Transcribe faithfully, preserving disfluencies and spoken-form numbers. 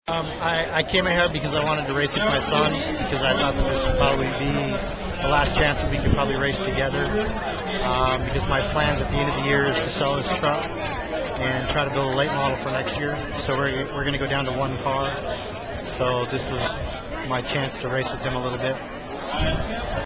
Um, I, I came in here because I wanted to race with my son, because I thought that this would probably be the last chance that we could probably race together. Um, because my plans at the end of the year is to sell this truck and try to build a late model for next year. So we're, we're going to go down to one car. So this was my chance to race with him a little bit.